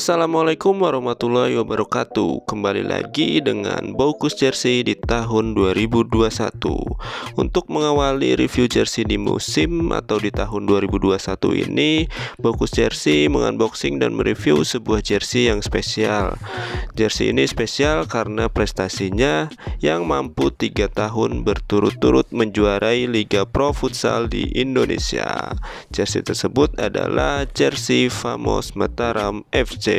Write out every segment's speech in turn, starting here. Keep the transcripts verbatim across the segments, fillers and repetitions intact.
Assalamualaikum warahmatullahi wabarakatuh. Kembali lagi dengan Baukus Jersey di tahun dua ribu dua puluh satu. Untuk mengawali review jersey di musim atau di tahun dua ribu dua puluh satu ini, Baukus Jersey mengunboxing dan mereview sebuah jersey yang spesial. Jersey ini spesial karena prestasinya yang mampu tiga tahun berturut-turut menjuarai Liga Pro Futsal di Indonesia. Jersey tersebut adalah jersey Famos Mataram F C.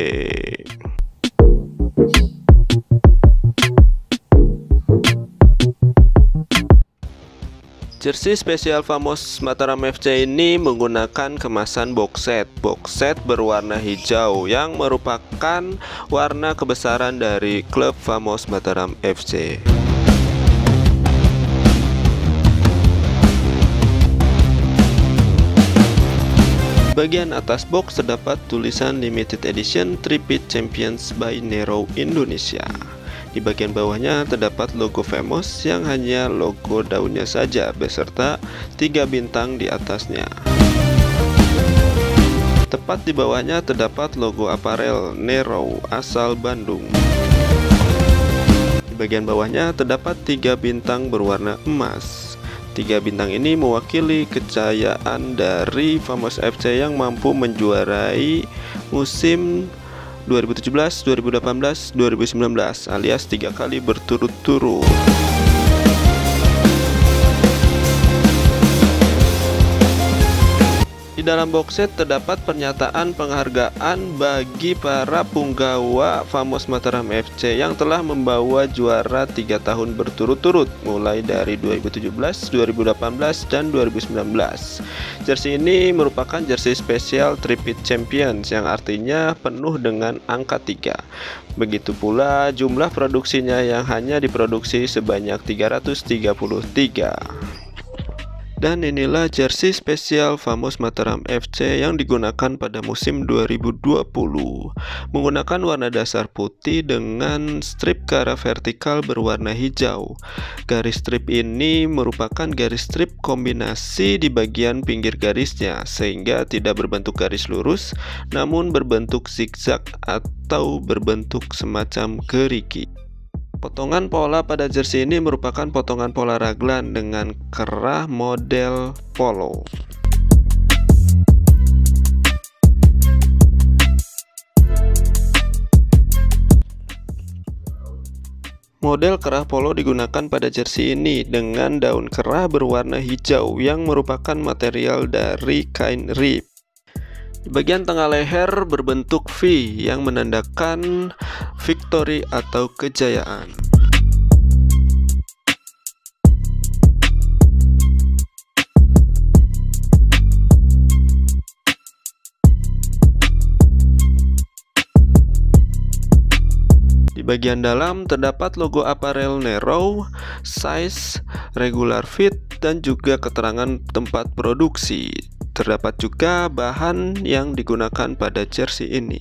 Jersey spesial Famos Mataram F C ini menggunakan kemasan box set. Box set berwarna hijau yang merupakan warna kebesaran dari klub Famos Mataram F C. Bagian atas box terdapat tulisan Limited Edition Tripit Champions by Nero Indonesia. Di bagian bawahnya terdapat logo Famos yang hanya logo daunnya saja beserta tiga bintang di atasnya. Tepat di bawahnya terdapat logo aparel Nero asal Bandung. Di bagian bawahnya terdapat tiga bintang berwarna emas. Tiga bintang ini mewakili kejayaan dari Famos F C yang mampu menjuarai musim dua ribu tujuh belas, dua ribu delapan belas, dua ribu sembilan belas alias tiga kali berturut-turut. Di dalam box set terdapat pernyataan penghargaan bagi para punggawa Famos Mataram F C yang telah membawa juara tiga tahun berturut-turut mulai dari dua ribu tujuh belas, dua ribu delapan belas, dan dua ribu sembilan belas. Jersey ini merupakan jersey spesial Tripit Champions yang artinya penuh dengan angka tiga. Begitu pula jumlah produksinya yang hanya diproduksi sebanyak tiga ratus tiga puluh tiga. Dan inilah jersey spesial Famos Mataram F C yang digunakan pada musim dua ribu dua puluh. Menggunakan warna dasar putih dengan strip ke arah vertikal berwarna hijau. Garis strip ini merupakan garis strip kombinasi di bagian pinggir garisnya, sehingga tidak berbentuk garis lurus, namun berbentuk zigzag atau berbentuk semacam gerigi. Potongan pola pada jersey ini merupakan potongan pola raglan dengan kerah model polo. Model kerah polo digunakan pada jersey ini dengan daun kerah berwarna hijau yang merupakan material dari kain rib. Di bagian tengah leher berbentuk V yang menandakan victory atau kejayaan. Di bagian dalam terdapat logo aparel Nero, size, regular fit, dan juga keterangan tempat produksi. Terdapat juga bahan yang digunakan pada jersey ini.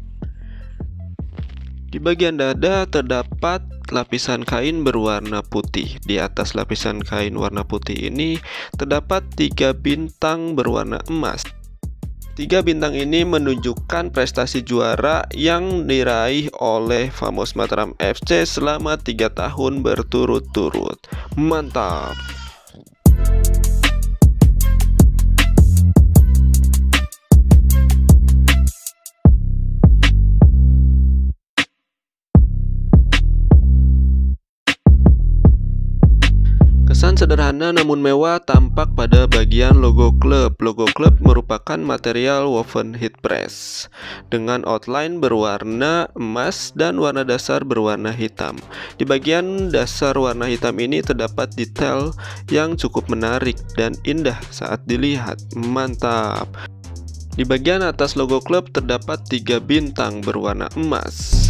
Di bagian dada terdapat lapisan kain berwarna putih. Di atas lapisan kain warna putih ini terdapat tiga bintang berwarna emas. Tiga bintang ini menunjukkan prestasi juara yang diraih oleh Famos Mataram F C selama tiga tahun berturut-turut. Mantap! Kesan sederhana namun mewah tampak pada bagian logo klub. Logo klub merupakan material woven heat press dengan outline berwarna emas dan warna dasar berwarna hitam. Di bagian dasar warna hitam ini terdapat detail yang cukup menarik dan indah saat dilihat. Mantap! Di bagian atas logo klub terdapat tiga bintang berwarna emas.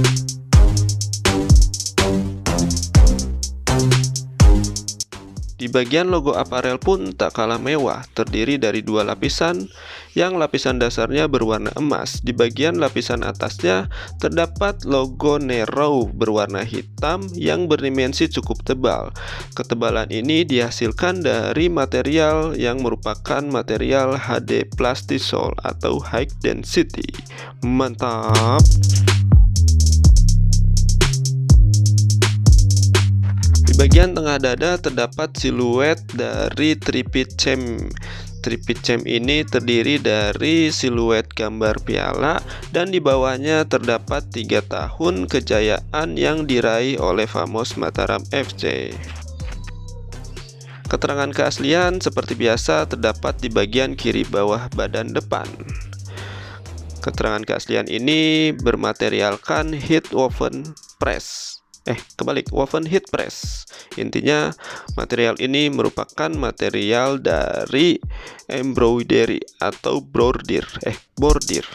Di bagian logo aparel pun tak kalah mewah, terdiri dari dua lapisan, yang lapisan dasarnya berwarna emas. Di bagian lapisan atasnya terdapat logo Narrow berwarna hitam yang berdimensi cukup tebal. Ketebalan ini dihasilkan dari material yang merupakan material H D Plastisol atau High Density. Mantap! Di bagian tengah dada terdapat siluet dari tripit cem. Tripit cem ini terdiri dari siluet gambar piala dan di bawahnya terdapat tiga tahun kejayaan yang diraih oleh Famos Mataram F C. Keterangan keaslian seperti biasa terdapat di bagian kiri bawah badan depan. Keterangan keaslian ini bermaterialkan heat woven press. Eh, kebalik, woven heat press. Intinya, material ini merupakan material dari embroidery atau bordir. Eh, bordir.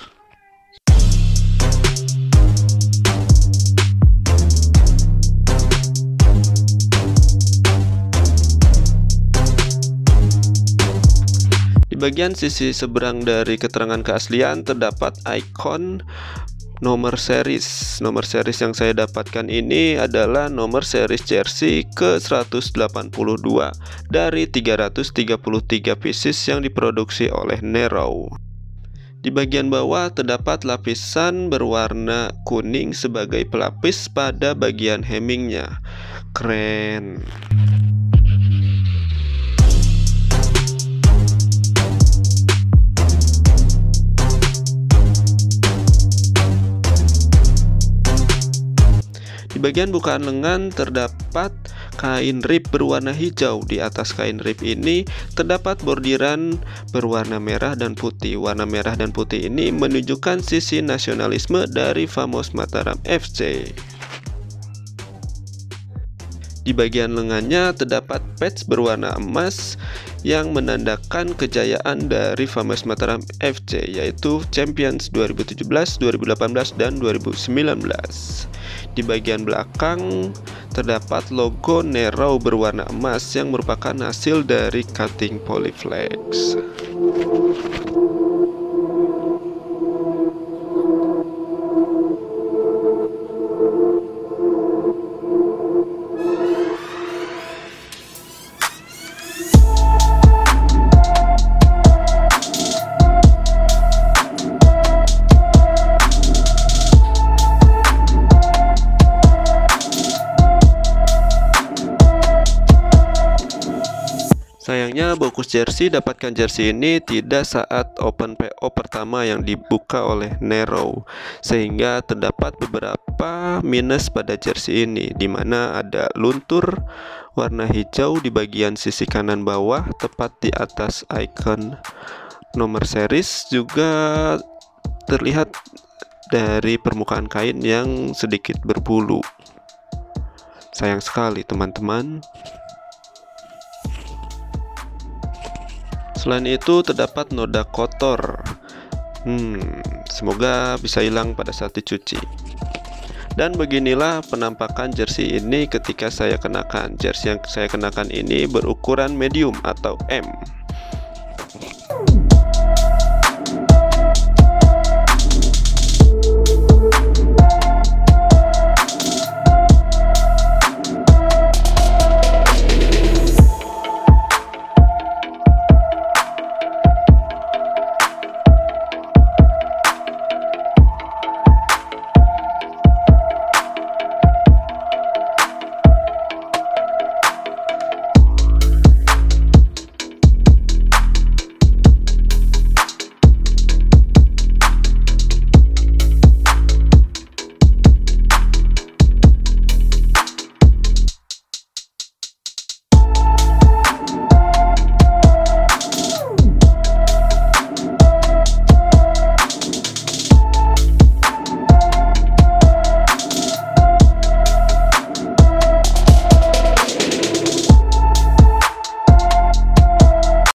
Di bagian sisi seberang dari keterangan keaslian terdapat ikon nomor series. Nomor series yang saya dapatkan ini adalah nomor series jersey ke seratus delapan puluh dua dari tiga ratus tiga puluh tiga pieces yang diproduksi oleh Narrow. Di bagian bawah terdapat lapisan berwarna kuning sebagai pelapis pada bagian hemmingnya. Keren. Di bagian bukaan lengan terdapat kain rib berwarna hijau. Di atas kain rib ini terdapat bordiran berwarna merah dan putih. Warna merah dan putih ini menunjukkan sisi nasionalisme dari Famos Mataram F C. Di bagian lengannya terdapat patch berwarna emas yang menandakan kejayaan dari Famos Mataram F C, yaitu Champions dua ribu tujuh belas, dua ribu delapan belas, dan dua ribu sembilan belas. Di bagian belakang terdapat logo Narrow berwarna emas yang merupakan hasil dari cutting polyflex. Sayangnya bungkus jersey dapatkan jersey ini tidak saat open P O pertama yang dibuka oleh Narrow, sehingga terdapat beberapa minus pada jersey ini, di mana ada luntur warna hijau di bagian sisi kanan bawah tepat di atas icon nomor series. Juga terlihat dari permukaan kain yang sedikit berbulu. Sayang sekali teman-teman. Selain itu terdapat noda kotor. Hmm, semoga bisa hilang pada saat dicuci. Dan beginilah penampakan jersey ini ketika saya kenakan. Jersey yang saya kenakan ini berukuran medium atau M.